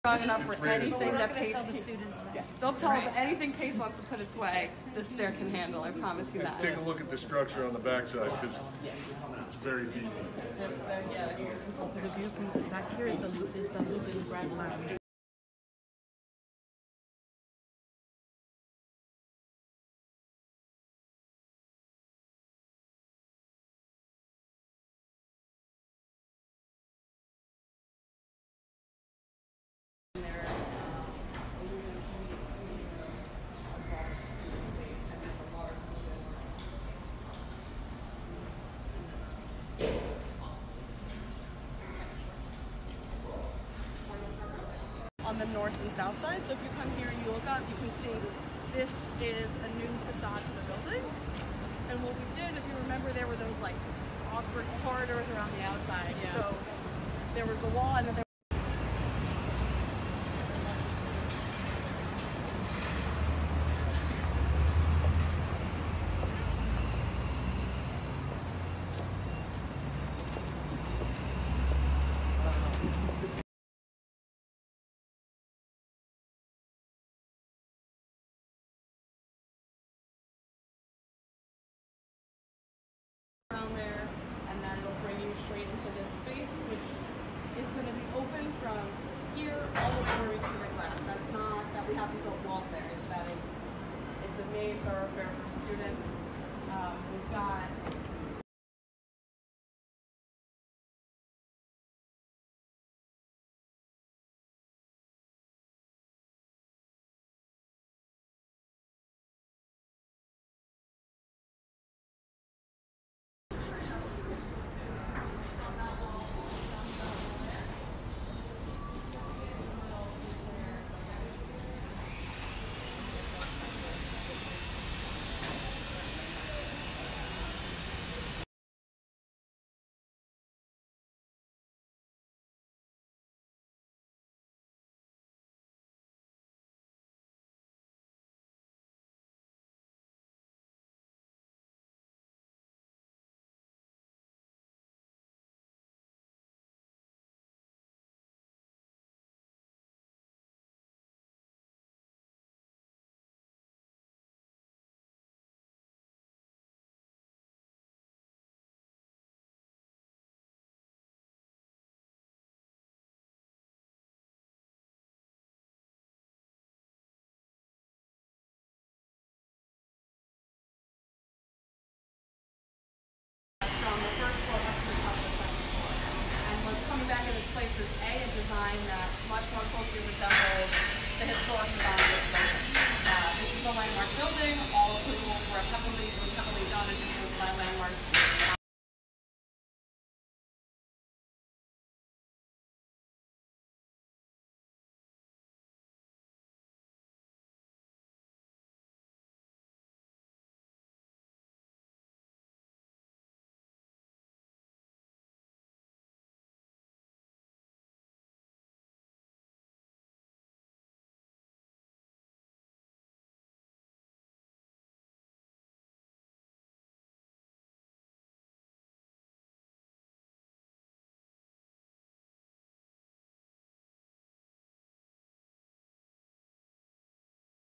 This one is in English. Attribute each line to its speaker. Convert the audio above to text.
Speaker 1: Strong enough for anything that Pace
Speaker 2: tell the students that.
Speaker 1: Yeah. Don't tell them anything Pace wants to put its way. This stair can handle. I promise you that.
Speaker 3: Take a look at the structure on the backside because it's very beefy.
Speaker 2: The view from back here is the Lupin Grad Lounge.
Speaker 1: On the north and south side. So if you come here and you look up, you can see this is a new facade to the building. And what we did, if you remember, there were those like awkward corridors around the outside. Yeah. So there was the wall and then there around there, and then it'll bring you straight into this space, which is going to be open from here all the way where we see the glass. That's not that we haven't built walls there. It's that it's a main thoroughfare for students. We've got from the first floor up to the top of the second floor. And what's coming back in this place is a design that much more closely resembles the historic design of this building. This is a landmark building. All approvals was heavily done and influenced by landmarks